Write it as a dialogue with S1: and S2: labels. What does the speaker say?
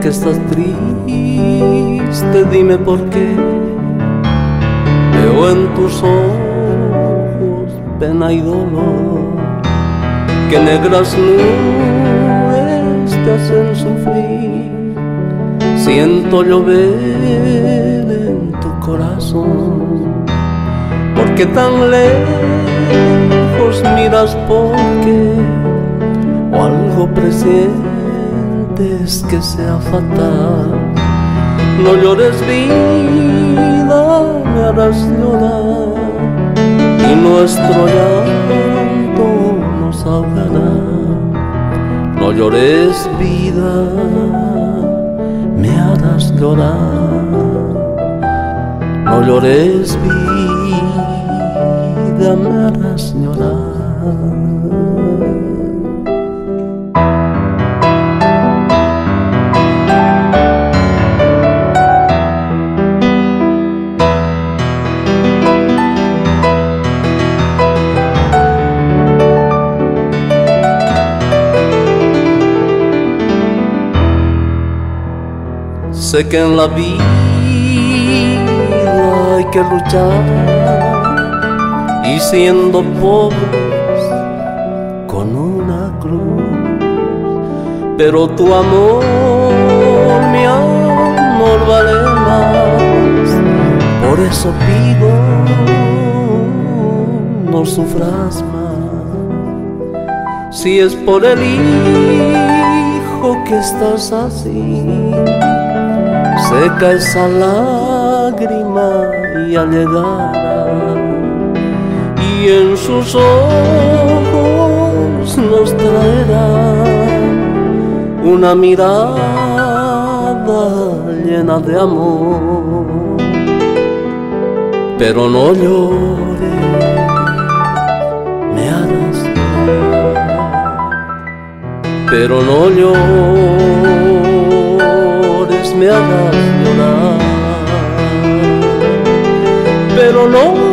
S1: que estás triste, dime por qué. Veo en tus ojos pena y dolor, que negras nubes te hacen sufrir. Siento llover en tu corazón, porque tan lejos miras, porque o algo presientes que sea fatal. No llores vida, me harás llorar, y nuestro llanto nos ahogará. No llores vida, me harás llorar. No llores vida, me harás llorar. Sé que en la vida hay que luchar, y siendo pobres con una cruz, pero tu amor, mi amor vale más. Por eso pido, no sufras más. Si es por el hijo que estás así, seca esa lágrima y allegada, y en sus ojos nos traerá una mirada llena de amor. Pero no llores, me harás llorar. Pero no llores, me harás llorar. Pero no